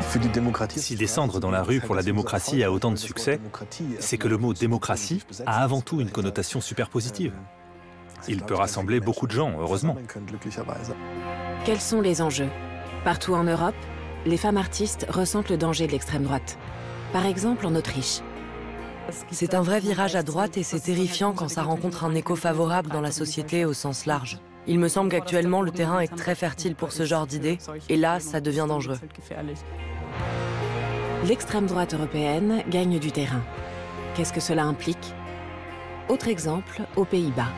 Si descendre dans la rue pour la démocratie a autant de succès, c'est que le mot démocratie a avant tout une connotation super positive. Il peut rassembler beaucoup de gens, heureusement. Quels sont les enjeux? Partout en Europe, les femmes artistes ressentent le danger de l'extrême droite. Par exemple en Autriche. C'est un vrai virage à droite et c'est terrifiant quand ça rencontre un écho favorable dans la société au sens large. Il me semble qu'actuellement le terrain est très fertile pour ce genre d'idées et là, ça devient dangereux. L'extrême droite européenne gagne du terrain. Qu'est-ce que cela implique? Autre exemple, aux Pays-Bas.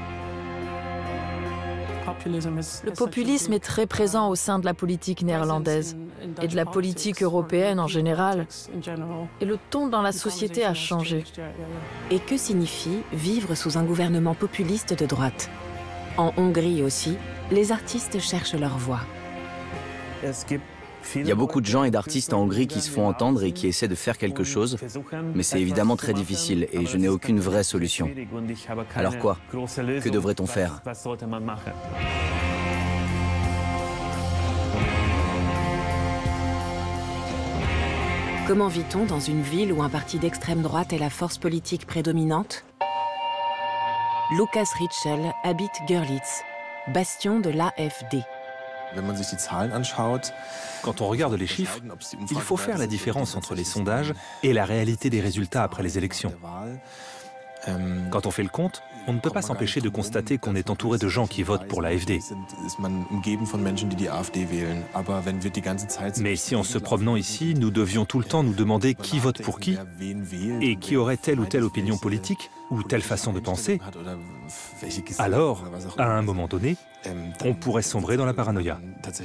Le populisme est très présent au sein de la politique néerlandaise et de la politique européenne en général. Et le ton dans la société a changé. Et que signifie vivre sous un gouvernement populiste de droite? En Hongrie aussi, les artistes cherchent leur voix. Il y a beaucoup de gens et d'artistes en Hongrie qui se font entendre et qui essaient de faire quelque chose, mais c'est évidemment très difficile et je n'ai aucune vraie solution. Alors quoi? Que devrait-on faire? Comment vit-on dans une ville où un parti d'extrême droite est la force politique prédominante? Lukas Ritschl habite Görlitz, bastion de l'AfD. Quand on regarde les chiffres, il faut faire la différence entre les sondages et la réalité des résultats après les élections. Quand on fait le compte, on ne peut pas s'empêcher de constater qu'on est entouré de gens qui votent pour l'AfD. Mais si en se promenant ici, nous devions tout le temps nous demander qui vote pour qui et qui aurait telle ou telle opinion politique ou telle façon de penser, alors, à un moment donné, on pourrait sombrer dans la paranoïa.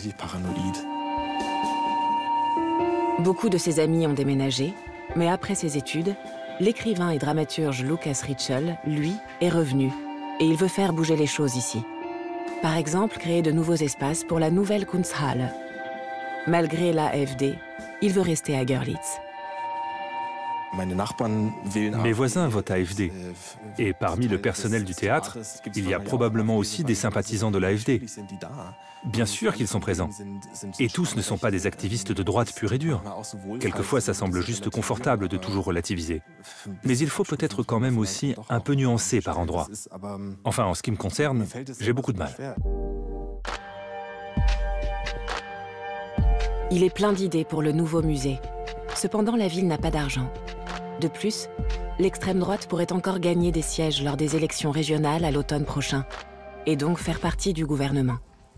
Beaucoup de ses amis ont déménagé, mais après ses études, l'écrivain et dramaturge Lukas Ritschl, lui, est revenu. Et il veut faire bouger les choses ici. Par exemple, créer de nouveaux espaces pour la nouvelle Kunsthalle. Malgré l'AfD, il veut rester à Görlitz. Mes voisins votent AfD. Et parmi le personnel du théâtre, il y a probablement aussi des sympathisants de l'AfD. Bien sûr qu'ils sont présents. Et tous ne sont pas des activistes de droite pure et dure. Quelquefois, ça semble juste confortable de toujours relativiser. Mais il faut peut-être quand même aussi un peu nuancer par endroits. Enfin, en ce qui me concerne, j'ai beaucoup de mal. Il est plein d'idées pour le nouveau musée. Cependant, la ville n'a pas d'argent. De plus, l'extrême droite pourrait encore gagner des sièges lors des élections régionales à l'automne prochain, et donc faire partie du gouvernement.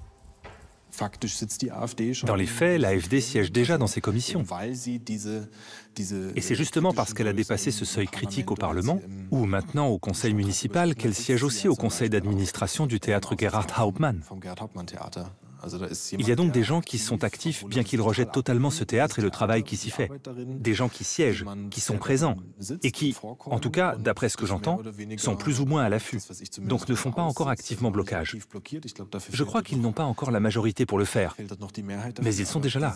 Dans les faits, l'AfD siège déjà dans ses commissions. Et c'est justement parce qu'elle a dépassé ce seuil critique au Parlement, ou maintenant au conseil municipal, qu'elle siège aussi au conseil d'administration du théâtre Gerhard Hauptmann. Il y a donc des gens qui sont actifs, bien qu'ils rejettent totalement ce théâtre et le travail qui s'y fait. Des gens qui siègent, qui sont présents, et qui, en tout cas, d'après ce que j'entends, sont plus ou moins à l'affût, donc ne font pas encore activement blocage. Je crois qu'ils n'ont pas encore la majorité pour le faire, mais ils sont déjà là.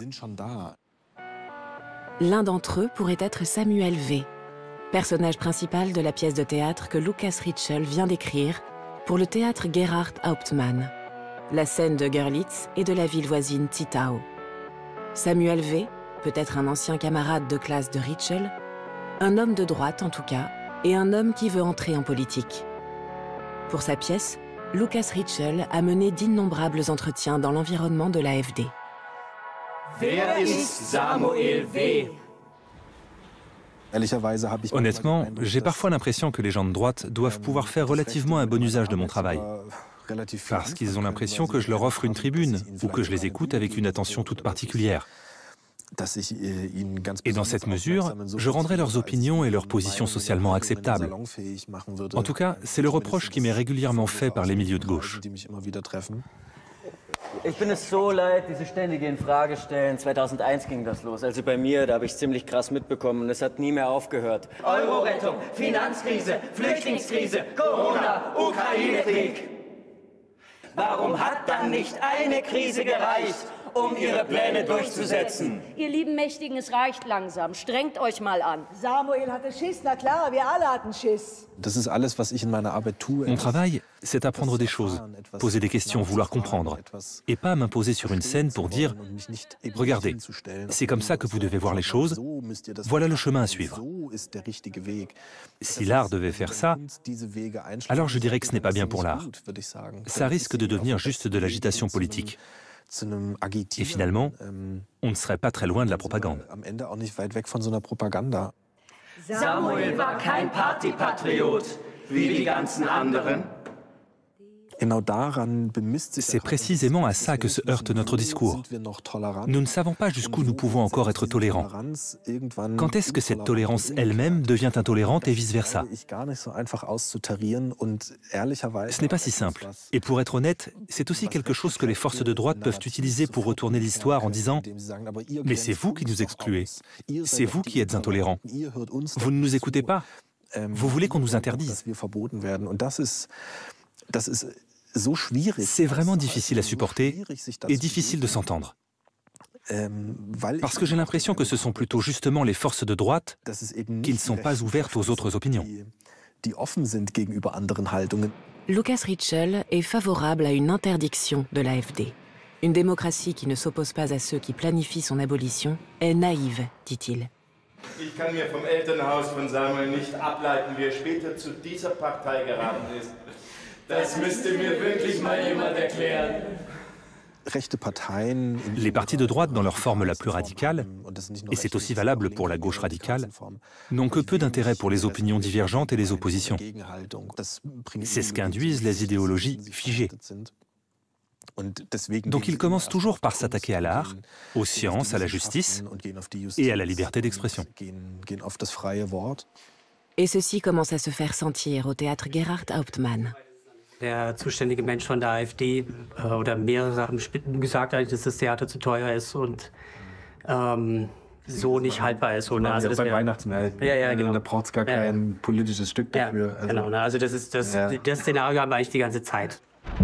L'un d'entre eux pourrait être Samuel V., personnage principal de la pièce de théâtre que Lukas Ritschl vient d'écrire pour le théâtre Gerhard Hauptmann, la scène de Görlitz et de la ville voisine Zittau. Samuel V., peut-être un ancien camarade de classe de Ritschl, un homme de droite en tout cas, et un homme qui veut entrer en politique. Pour sa pièce, Lukas Ritschl a mené d'innombrables entretiens dans l'environnement de l'AfD. Wer ist Samuel V? Honnêtement, j'ai parfois l'impression que les gens de droite doivent pouvoir faire relativement un bon usage de mon travail. Parce qu'ils ont l'impression que je leur offre une tribune ou que je les écoute avec une attention toute particulière. Et dans cette mesure, je rendrai leurs opinions et leurs positions socialement acceptables. En tout cas, c'est le reproche qui m'est régulièrement fait par les milieux de gauche. Ich bin es so leid, diese ständige Infragestellen. 2001 ging das los. Also bei mir, da habe ich ziemlich krass mitbekommen und es hat nie mehr aufgehört. Euro-Rettung, Finanzkrise, Flüchtlingskrise, Corona, Ukraine-Krieg. Warum hat dann nicht eine Krise gereicht, um ihre Pläne durchzusetzen? Ihr lieben Mächtigen, es reicht langsam. Strengt euch mal an. Samuel hatte Schiss, na klar, wir alle hatten Schiss. Mon travail c'est apprendre des choses, poser des questions, vouloir comprendre, et pas m'imposer sur une scène pour dire « Regardez, c'est comme ça que vous devez voir les choses, voilà le chemin à suivre ». Si l'art devait faire ça, alors je dirais que ce n'est pas bien pour l'art. Ça risque de devenir juste de l'agitation politique. Et finalement, on ne serait pas très loin de la propagande. Samuel war kein Partypatriot, wie die ganzen anderen. C'est précisément à ça que se heurte notre discours. Nous ne savons pas jusqu'où nous pouvons encore être tolérants. Quand est-ce que cette tolérance elle-même devient intolérante et vice-versa? Ce n'est pas si simple. Et pour être honnête, c'est aussi quelque chose que les forces de droite peuvent utiliser pour retourner l'histoire en disant « Mais c'est vous qui nous excluez. C'est vous qui êtes intolérants. Vous ne nous écoutez pas. Vous voulez qu'on nous interdise. » C'est vraiment difficile à supporter et difficile de s'entendre. Parce que j'ai l'impression que ce sont plutôt justement les forces de droite qui ne sont pas ouvertes aux autres opinions. Lucas Ritschl est favorable à une interdiction de l'AfD. Une démocratie qui ne s'oppose pas à ceux qui planifient son abolition est naïve, dit-il. Ich kann mir vom Elternhaus von Samuel nicht ableiten, wie später zu dieser Partei geraten ist. Das müsste mir wirklich mal jemand erklären. Les partis de droite, dans leur forme la plus radicale, et c'est aussi valable pour la gauche radicale, n'ont que peu d'intérêt pour les opinions divergentes et les oppositions. C'est ce qu'induisent les idéologies figées. Donc ils commencent toujours par s'attaquer à l'art, aux sciences, à la justice et à la liberté d'expression. Et ceci commence à se faire sentir au théâtre Gerhard Hauptmann. Der zuständige Mensch von der AfD oder mehrere Sachen gesagt hat, dass das Theater zu teuer ist und so nicht haltbar ist. Also also beim Weihnachtsmarkt. Ja, genau. Da braucht es gar kein politisches Stück dafür. Also, genau, also das Szenario haben wir eigentlich die ganze Zeit.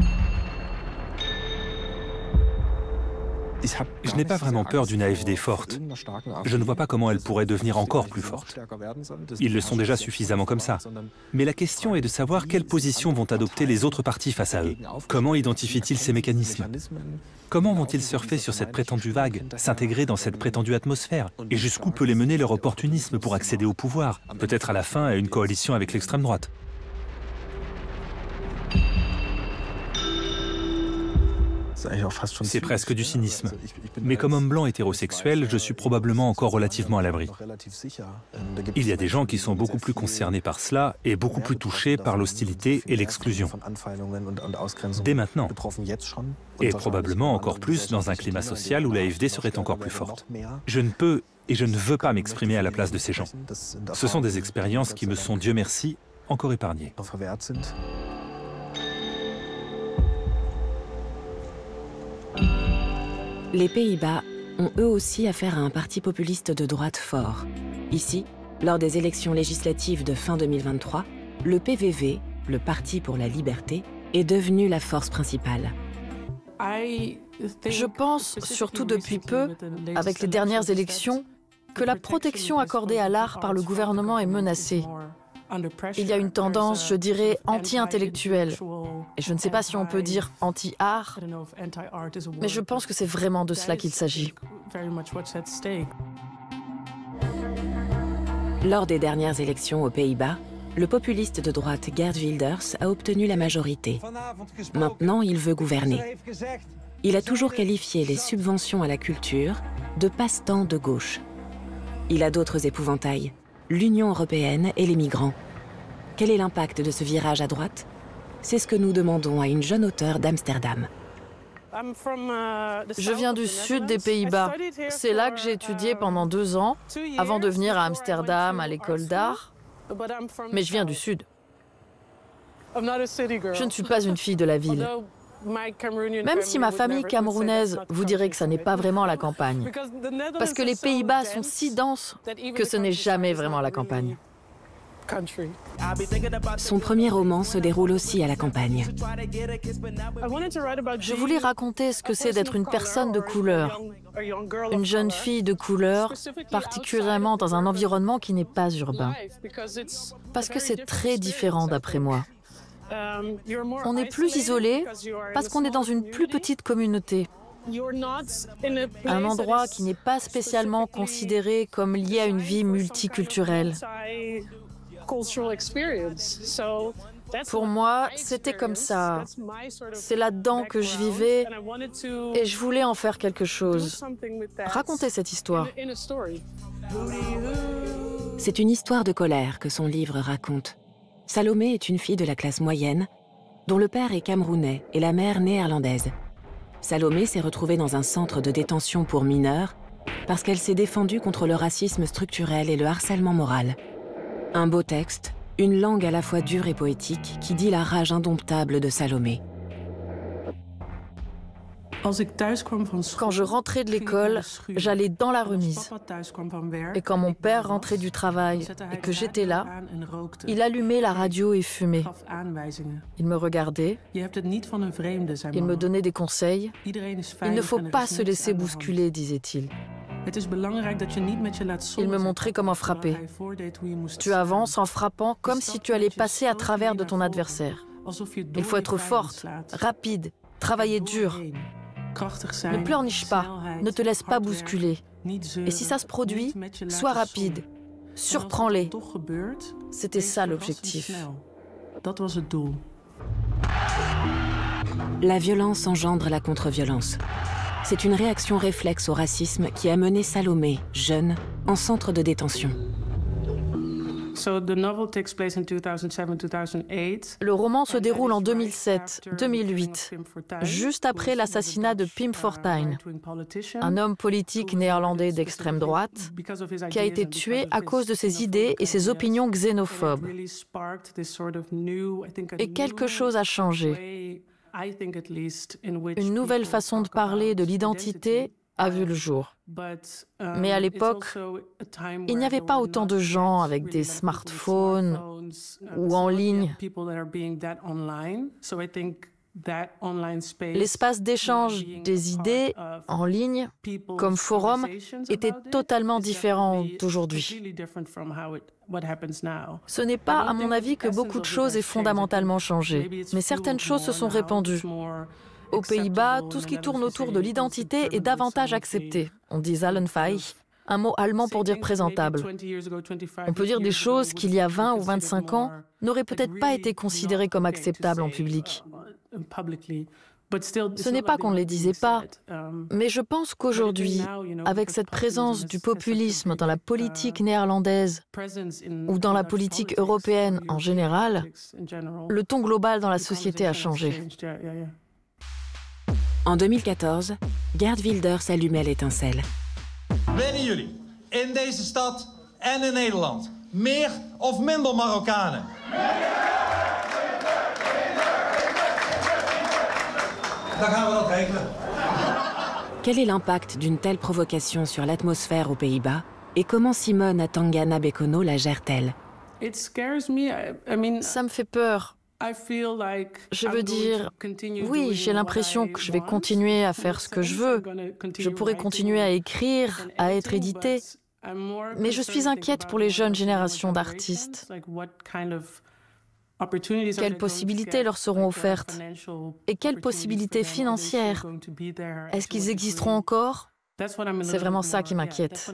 Je n'ai pas vraiment peur d'une AfD forte. Je ne vois pas comment elle pourrait devenir encore plus forte. Ils le sont déjà suffisamment comme ça. Mais la question est de savoir quelle position vont adopter les autres partis face à eux. Comment identifient-ils ces mécanismes? Comment vont-ils surfer sur cette prétendue vague, s'intégrer dans cette prétendue atmosphère? Et jusqu'où peut les mener leur opportunisme pour accéder au pouvoir? Peut-être à la fin à une coalition avec l'extrême droite. C'est presque du cynisme. Mais comme homme blanc hétérosexuel, je suis probablement encore relativement à l'abri. Il y a des gens qui sont beaucoup plus concernés par cela et beaucoup plus touchés par l'hostilité et l'exclusion. Dès maintenant. Et probablement encore plus dans un climat social où l'AfD serait encore plus forte. Je ne peux et je ne veux pas m'exprimer à la place de ces gens. Ce sont des expériences qui me sont, Dieu merci, encore épargnées. Les Pays-Bas ont eux aussi affaire à un parti populiste de droite fort. Ici, lors des élections législatives de fin 2023, le PVV, le Parti pour la liberté, est devenu la force principale. Je pense, surtout depuis peu, avec les dernières élections, que la protection accordée à l'art par le gouvernement est menacée. Il y a une tendance, je dirais, anti-intellectuelle. Et je ne sais pas si on peut dire anti-art, mais je pense que c'est vraiment de cela qu'il s'agit. Lors des dernières élections aux Pays-Bas, le populiste de droite Geert Wilders a obtenu la majorité. Maintenant, il veut gouverner. Il a toujours qualifié les subventions à la culture de passe-temps de gauche. Il a d'autres épouvantails. L'Union européenne et les migrants. Quel est l'impact de ce virage à droite? C'est ce que nous demandons à une jeune auteure d'Amsterdam. Je viens du sud des Pays-Bas. C'est là que j'ai étudié pendant 2 ans, avant de venir à Amsterdam, à l'école d'art. Mais je viens du sud. Je ne suis pas une fille de la ville. Même si ma famille camerounaise vous dirait que ça n'est pas vraiment la campagne. Parce que les Pays-Bas sont si denses que ce n'est jamais vraiment la campagne. Son premier roman se déroule aussi à la campagne. Je voulais raconter ce que c'est d'être une personne de couleur, une jeune fille de couleur, particulièrement dans un environnement qui n'est pas urbain. Parce que c'est très différent d'après moi. On est plus isolé parce qu'on est dans une plus petite communauté. Un endroit qui n'est pas spécialement considéré comme lié à une vie multiculturelle. Pour moi, c'était comme ça. C'est là-dedans que je vivais et je voulais en faire quelque chose. Raconter cette histoire. C'est une histoire de colère que son livre raconte. Salomé est une fille de la classe moyenne, dont le père est camerounais et la mère néerlandaise. Salomé s'est retrouvée dans un centre de détention pour mineurs parce qu'elle s'est défendue contre le racisme structurel et le harcèlement moral. Un beau texte, une langue à la fois dure et poétique qui dit la rage indomptable de Salomé. Quand je rentrais de l'école, j'allais dans la remise. Et quand mon père rentrait du travail et que j'étais là, il allumait la radio et fumait. Il me regardait, il me donnait des conseils. Il ne faut pas se laisser bousculer, disait-il. Il me montrait comment frapper. Tu avances en frappant comme si tu allais passer à travers de ton adversaire. Il faut être forte, rapide, travailler dur. Ne pleurniche pas, ne te laisse pas bousculer. Et si ça se produit, sois rapide, surprends-les. C'était ça l'objectif. La violence engendre la contre-violence. C'est une réaction réflexe au racisme qui a mené Salomé, jeune, en centre de détention. Le roman se déroule en 2007-2008, juste après l'assassinat de Pim Fortuyn, un homme politique néerlandais d'extrême droite qui a été tué à cause de ses idées et ses opinions xénophobes. Et quelque chose a changé. Une nouvelle façon de parler de l'identité a vu le jour. Mais à l'époque, il n'y avait pas autant de gens avec des smartphones ou en ligne. L'espace d'échange des idées en ligne, comme forum, était totalement différent d'aujourd'hui. Ce n'est pas, à mon avis, que beaucoup de choses aient fondamentalement changé, mais certaines choses se sont répandues. Aux Pays-Bas, tout ce qui tourne autour de l'identité est davantage accepté. On dit Zahlenfähig, un mot allemand pour dire présentable. On peut dire des choses qu'il y a 20 ou 25 ans n'auraient peut-être pas été considérées comme acceptables en public. Ce n'est pas qu'on ne les disait pas, mais je pense qu'aujourd'hui, avec cette présence du populisme dans la politique néerlandaise ou dans la politique européenne en général, le ton global dans la société a changé. En 2014, Geert Wilders allumait l'étincelle. Willen jullie in deze stad en in Nederland meer of minder Marokkanen? Dan gaan we dat regelen. Quel est l'impact d'une telle provocation sur l'atmosphère aux Pays-Bas et comment Simone Atangana Bekono la gère-t-elle? Ça me fait peur. Je veux dire, oui, j'ai l'impression que je vais continuer à faire ce que je veux. Je pourrais continuer à écrire, à être édité. Mais je suis inquiète pour les jeunes générations d'artistes. Quelles possibilités leur seront offertes? Et quelles possibilités financières? Est-ce qu'ils existeront encore? C'est vraiment ça qui m'inquiète.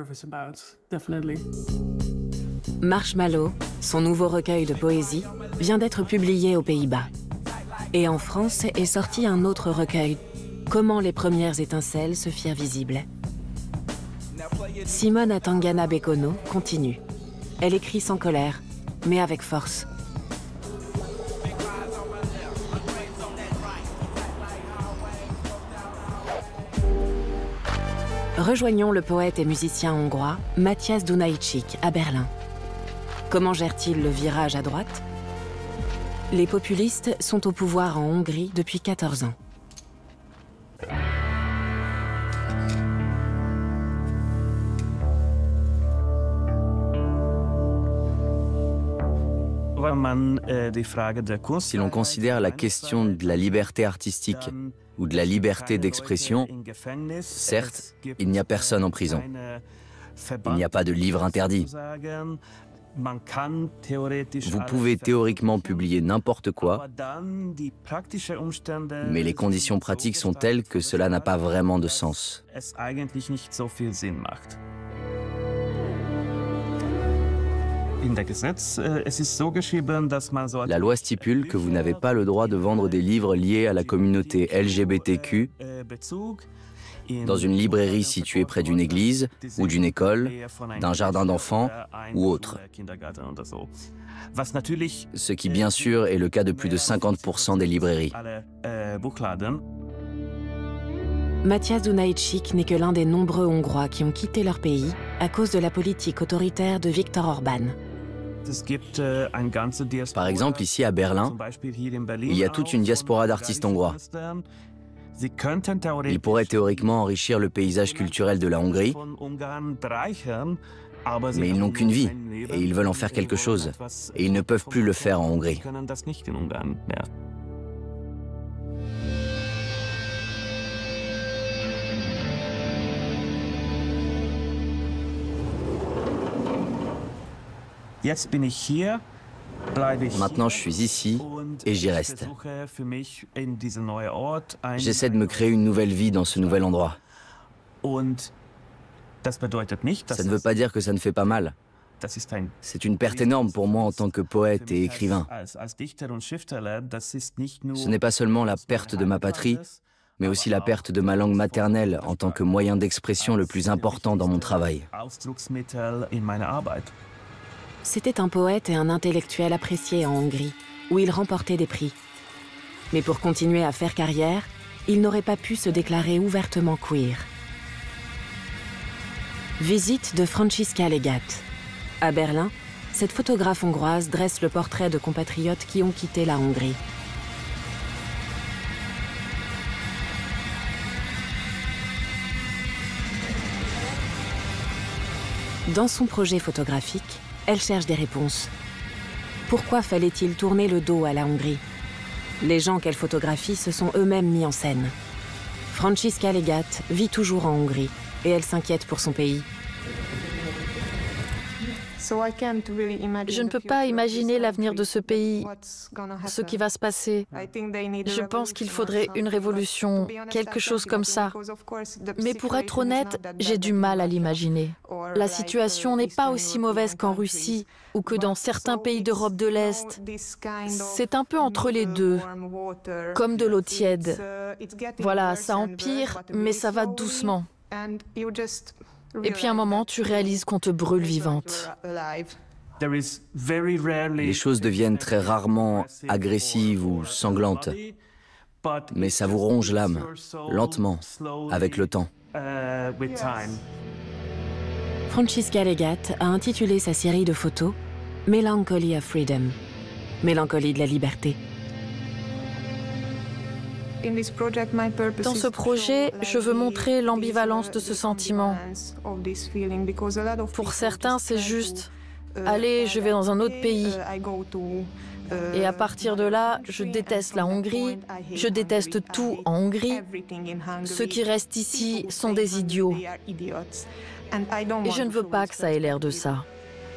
Marshmallow, son nouveau recueil de poésie, vient d'être publié aux Pays-Bas. Et en France est sorti un autre recueil, Comment les premières étincelles se firent visibles. Simone Atangana Bekono continue. Elle écrit sans colère, mais avec force. Rejoignons le poète et musicien hongrois Matthias Dunajcsik à Berlin. Comment gère-t-il le virage à droite? Les populistes sont au pouvoir en Hongrie depuis 14 ans. Si l'on considère la question de la liberté artistique ou de la liberté d'expression, certes, il n'y a personne en prison. Il n'y a pas de livre interdit. Vous pouvez théoriquement publier n'importe quoi, mais les conditions pratiques sont telles que cela n'a pas vraiment de sens. La loi stipule que vous n'avez pas le droit de vendre des livres liés à la communauté LGBTQ dans une librairie située près d'une église ou d'une école, d'un jardin d'enfants ou autre. Ce qui, bien sûr, est le cas de plus de 50% des librairies. Matthias Dunajcik n'est que l'un des nombreux Hongrois qui ont quitté leur pays à cause de la politique autoritaire de Viktor Orban. Par exemple, ici à Berlin, il y a toute une diaspora d'artistes hongrois. Ils pourraient théoriquement enrichir le paysage culturel de la Hongrie, mais ils n'ont qu'une vie et ils veulent en faire quelque chose. Et ils ne peuvent plus le faire en Hongrie. Maintenant, je suis ici et j'y reste. J'essaie de me créer une nouvelle vie dans ce nouvel endroit. Ça ne veut pas dire que ça ne fait pas mal. C'est une perte énorme pour moi en tant que poète et écrivain. Ce n'est pas seulement la perte de ma patrie, mais aussi la perte de ma langue maternelle en tant que moyen d'expression le plus important dans mon travail. C'était un poète et un intellectuel apprécié en Hongrie, où il remportait des prix. Mais pour continuer à faire carrière, il n'aurait pas pu se déclarer ouvertement queer. Visite de Franziska Legat. À Berlin, cette photographe hongroise dresse le portrait de compatriotes qui ont quitté la Hongrie. Dans son projet photographique, elle cherche des réponses. Pourquoi fallait-il tourner le dos à la Hongrie? Les gens qu'elle photographie se sont eux-mêmes mis en scène. Franziska Legat vit toujours en Hongrie et elle s'inquiète pour son pays. Je ne peux pas imaginer l'avenir de ce pays, ce qui va se passer. Je pense qu'il faudrait une révolution, quelque chose comme ça. Mais pour être honnête, j'ai du mal à l'imaginer. La situation n'est pas aussi mauvaise qu'en Russie ou que dans certains pays d'Europe de l'Est. C'est un peu entre les deux, comme de l'eau tiède. Voilà, ça empire, mais ça va doucement. Et puis à un moment, tu réalises qu'on te brûle vivante. Les choses deviennent très rarement agressives ou sanglantes, mais ça vous ronge l'âme, lentement, avec le temps. Franziska Legat a intitulé sa série de photos « Melancholy of Freedom », mélancolie de la liberté. Dans ce projet, je veux montrer l'ambivalence de ce sentiment. Pour certains, c'est juste « Allez, je vais dans un autre pays ». Et à partir de là, je déteste la Hongrie, je déteste tout en Hongrie. Ceux qui restent ici sont des idiots. Et je ne veux pas que ça ait l'air de ça.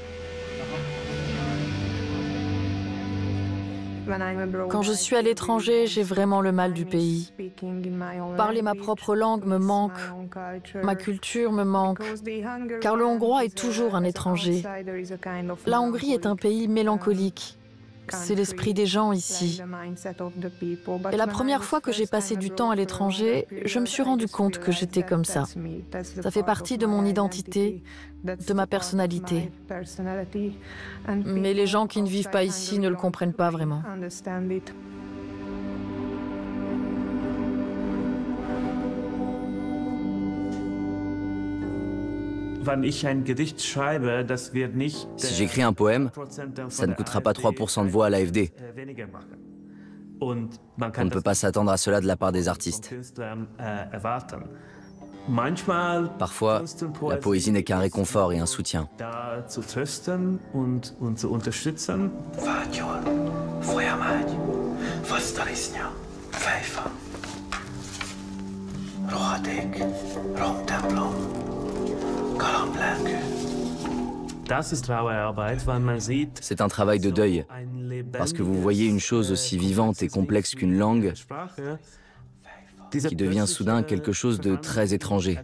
Quand je suis à l'étranger, j'ai vraiment le mal du pays. Parler ma propre langue me manque, ma culture me manque, car le hongrois est toujours un étranger. La Hongrie est un pays mélancolique. C'est l'esprit des gens ici. Et la première fois que j'ai passé du temps à l'étranger, je me suis rendu compte que j'étais comme ça. Ça fait partie de mon identité, de ma personnalité. Mais les gens qui ne vivent pas ici ne le comprennent pas vraiment. Si j'écris un poème, ça ne coûtera pas 3% de voix à l'AfD. On ne peut pas s'attendre à cela de la part des artistes. Parfois, la poésie n'est qu'un réconfort et un soutien. C'est un travail de deuil, parce que vous voyez une chose aussi vivante et complexe qu'une langue qui devient soudain quelque chose de très étranger.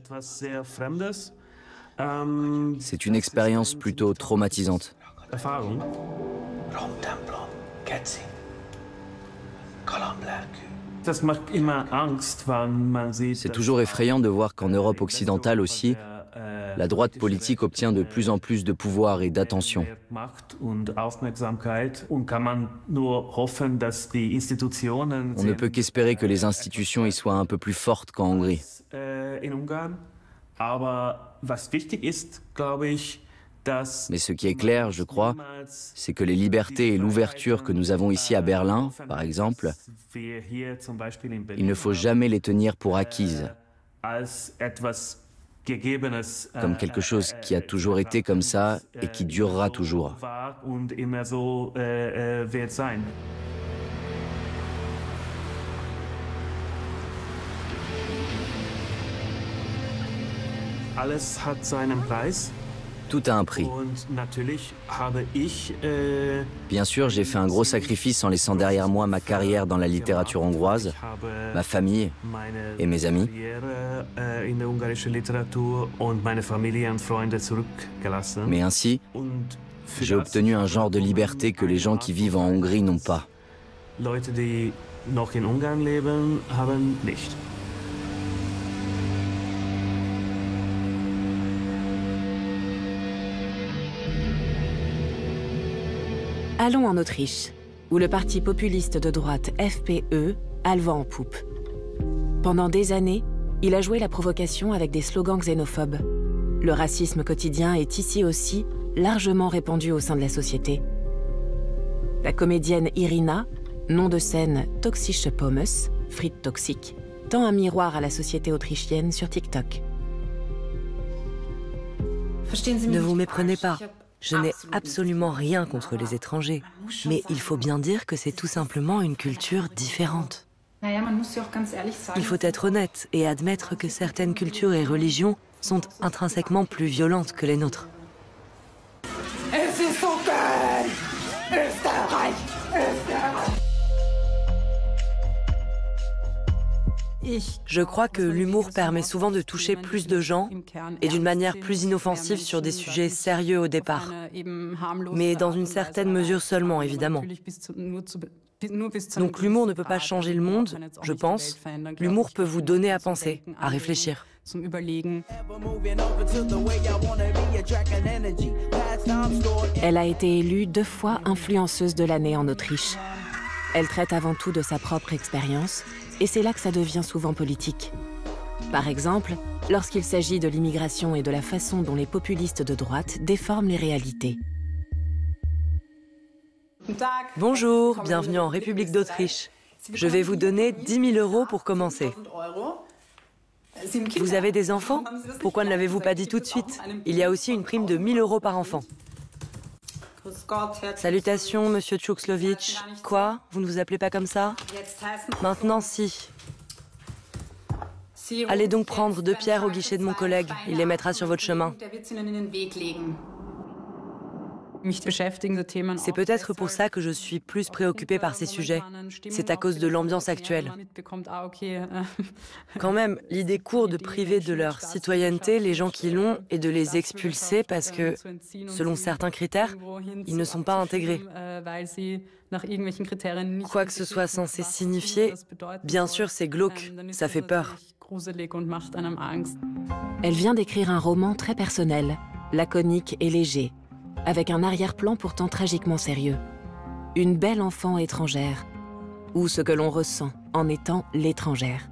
C'est une expérience plutôt traumatisante. C'est toujours effrayant de voir qu'en Europe occidentale aussi, la droite politique obtient de plus en plus de pouvoir et d'attention. On ne peut qu'espérer que les institutions y soient un peu plus fortes qu'en Hongrie. Mais ce qui est clair, je crois, c'est que les libertés et l'ouverture que nous avons ici à Berlin, par exemple, il ne faut jamais les tenir pour acquises, comme quelque chose qui a toujours été comme ça et qui durera toujours. Tout a un prix. Bien sûr, j'ai fait un gros sacrifice en laissant derrière moi ma carrière dans la littérature hongroise, ma famille et mes amis. Mais ainsi, j'ai obtenu un genre de liberté que les gens qui vivent en Hongrie n'ont pas. Allons en Autriche, où le parti populiste de droite FPÖ a le vent en poupe. Pendant des années, il a joué la provocation avec des slogans xénophobes. Le racisme quotidien est ici aussi largement répandu au sein de la société. La comédienne Irina, nom de scène Toxische Pommes, frites toxiques, tend un miroir à la société autrichienne sur TikTok. Ne vous méprenez pas. Je n'ai absolument rien contre les étrangers, mais il faut bien dire que c'est tout simplement une culture différente. Il faut être honnête et admettre que certaines cultures et religions sont intrinsèquement plus violentes que les nôtres. Je crois que l'humour permet souvent de toucher plus de gens et d'une manière plus inoffensive sur des sujets sérieux au départ. Mais dans une certaine mesure seulement, évidemment. Donc l'humour ne peut pas changer le monde, je pense. L'humour peut vous donner à penser, à réfléchir. Elle a été élue 2 fois influenceuse de l'année en Autriche. Elle traite avant tout de sa propre expérience, et c'est là que ça devient souvent politique. Par exemple, lorsqu'il s'agit de l'immigration et de la façon dont les populistes de droite déforment les réalités. Bonjour, bienvenue en République d'Autriche. Je vais vous donner 10 000 € pour commencer. Vous avez des enfants? Pourquoi ne l'avez-vous pas dit tout de suite? Il y a aussi une prime de 1 000 € par enfant. Salutations, monsieur Tchoukslovitch. Quoi? Vous ne vous appelez pas comme ça? Maintenant, si. Allez donc prendre 2 pierres au guichet de mon collègue. Il les mettra sur votre chemin. C'est peut-être pour ça que je suis plus préoccupée par ces sujets. C'est à cause de l'ambiance actuelle. Quand même, l'idée court de priver de leur citoyenneté les gens qui l'ont et de les expulser parce que, selon certains critères, ils ne sont pas intégrés. Quoi que ce soit censé signifier, bien sûr c'est glauque, ça fait peur. Elle vient d'écrire un roman très personnel, laconique et léger, avec un arrière-plan pourtant tragiquement sérieux. Une belle enfant étrangère, ou ce que l'on ressent en étant l'étrangère.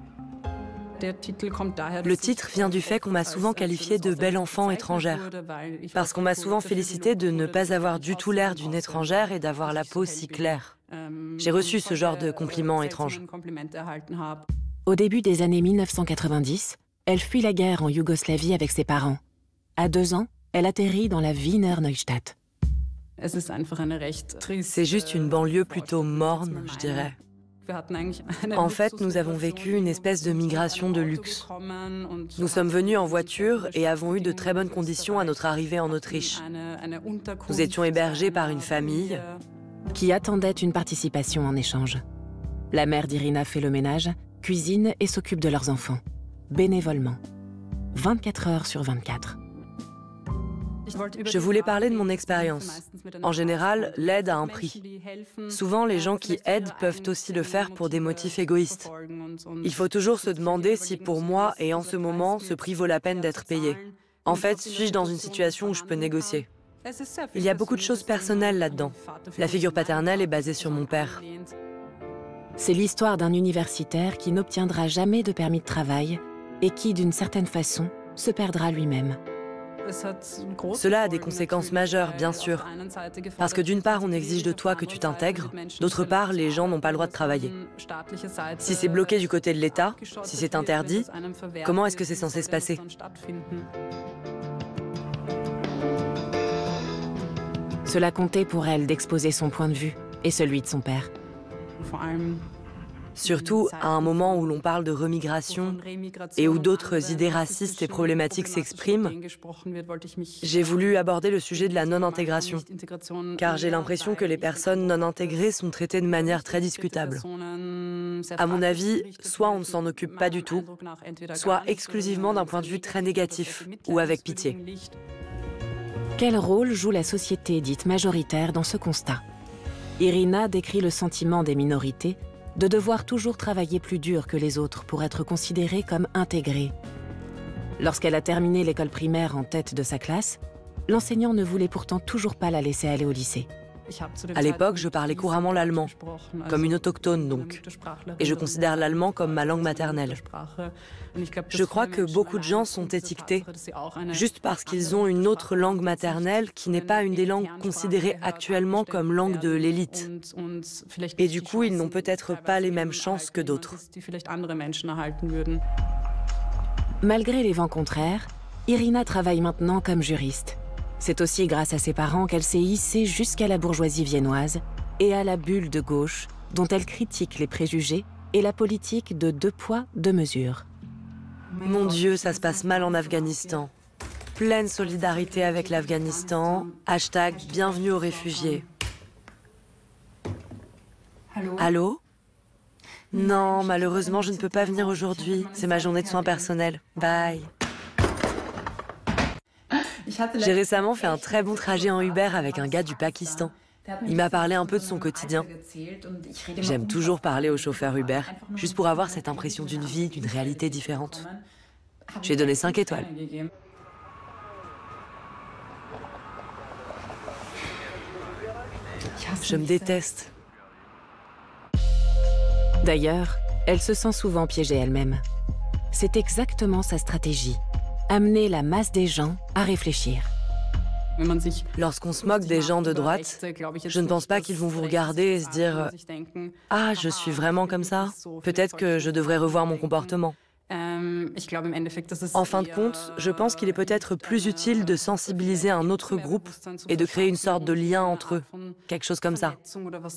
Le titre vient du fait qu'on m'a souvent qualifiée de belle enfant étrangère, parce qu'on m'a souvent félicité de ne pas avoir du tout l'air d'une étrangère et d'avoir la peau si claire. J'ai reçu ce genre de compliments étranges. Au début des années 1990, elle fuit la guerre en Yougoslavie avec ses parents. À 2 ans, elle atterrit dans la Wiener Neustadt. C'est juste une banlieue plutôt morne, je dirais. En fait, nous avons vécu une espèce de migration de luxe. Nous sommes venus en voiture et avons eu de très bonnes conditions à notre arrivée en Autriche. Nous étions hébergés par une famille qui attendait une participation en échange. La mère d'Irina fait le ménage, cuisine et s'occupe de leurs enfants, bénévolement, 24 heures sur 24. Je voulais parler de mon expérience. En général, l'aide a un prix. Souvent, les gens qui aident peuvent aussi le faire pour des motifs égoïstes. Il faut toujours se demander si pour moi et en ce moment, ce prix vaut la peine d'être payé. En fait, suis-je dans une situation où je peux négocier? Il y a beaucoup de choses personnelles là-dedans. La figure paternelle est basée sur mon père. C'est l'histoire d'un universitaire qui n'obtiendra jamais de permis de travail et qui, d'une certaine façon, se perdra lui-même. Cela a des conséquences majeures, bien sûr. Parce que d'une part, on exige de toi que tu t'intègres, d'autre part, les gens n'ont pas le droit de travailler. Si c'est bloqué du côté de l'État, si c'est interdit, comment est-ce que c'est censé se passer? Cela comptait pour elle d'exposer son point de vue et celui de son père. Surtout à un moment où l'on parle de remigration et où d'autres idées racistes et problématiques s'expriment, j'ai voulu aborder le sujet de la non-intégration, car j'ai l'impression que les personnes non intégrées sont traitées de manière très discutable. À mon avis, soit on ne s'en occupe pas du tout, soit exclusivement d'un point de vue très négatif ou avec pitié. Quel rôle joue la société dite majoritaire dans ce constat? Irina décrit le sentiment des minorités de devoir toujours travailler plus dur que les autres pour être considérée comme intégrée. Lorsqu'elle a terminé l'école primaire en tête de sa classe, l'enseignant ne voulait pourtant toujours pas la laisser aller au lycée. À l'époque, je parlais couramment l'allemand, comme une autochtone donc, et je considère l'allemand comme ma langue maternelle. Je crois que beaucoup de gens sont étiquetés juste parce qu'ils ont une autre langue maternelle qui n'est pas une des langues considérées actuellement comme langue de l'élite. Et du coup, ils n'ont peut-être pas les mêmes chances que d'autres. Malgré les vents contraires, Irina travaille maintenant comme juriste. C'est aussi grâce à ses parents qu'elle s'est hissée jusqu'à la bourgeoisie viennoise et à la bulle de gauche dont elle critique les préjugés et la politique de 2 poids, 2 mesures. Mon Dieu, ça se passe mal en Afghanistan. Pleine solidarité avec l'Afghanistan. Hashtag bienvenue aux réfugiés. Allô? Non, malheureusement, je ne peux pas venir aujourd'hui. C'est ma journée de soins personnels. Bye. J'ai récemment fait un très bon trajet en Uber avec un gars du Pakistan. Il m'a parlé un peu de son quotidien. J'aime toujours parler aux chauffeurs Uber, juste pour avoir cette impression d'une vie, d'une réalité différente. Je lui ai donné 5 étoiles. Je me déteste. D'ailleurs, elle se sent souvent piégée elle-même. C'est exactement sa stratégie. Amener la masse des gens à réfléchir. Lorsqu'on se moque des gens de droite, je ne pense pas qu'ils vont vous regarder et se dire « Ah, je suis vraiment comme ça. Peut-être que je devrais revoir mon comportement. » En fin de compte, je pense qu'il est peut-être plus utile de sensibiliser un autre groupe et de créer une sorte de lien entre eux, quelque chose comme ça.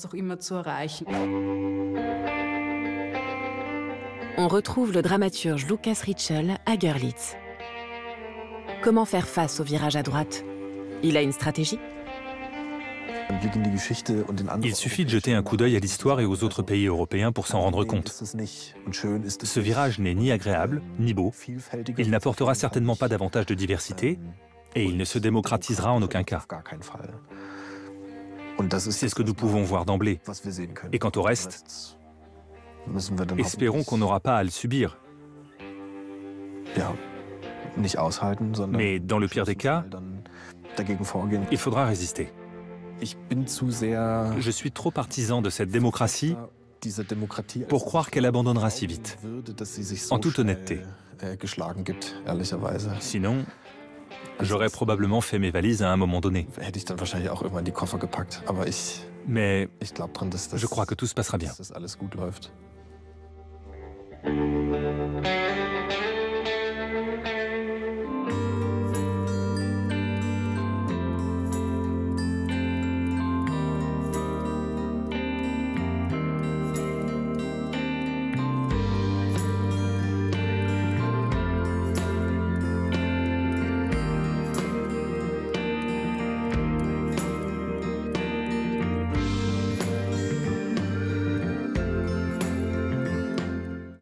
On retrouve le dramaturge Lukas Ritschl à Görlitz. Comment faire face au virage à droite? Il a une stratégie? Il suffit de jeter un coup d'œil à l'histoire et aux autres pays européens pour s'en rendre compte. Ce virage n'est ni agréable, ni beau. Il n'apportera certainement pas davantage de diversité et il ne se démocratisera en aucun cas. C'est ce que nous pouvons voir d'emblée. Et quant au reste, espérons qu'on n'aura pas à le subir. Mais dans le pire des cas, il faudra résister. Je suis trop partisan de cette démocratie pour croire qu'elle abandonnera si vite, en toute honnêteté. Sinon, j'aurais probablement fait mes valises à un moment donné. Mais je crois que tout se passera bien.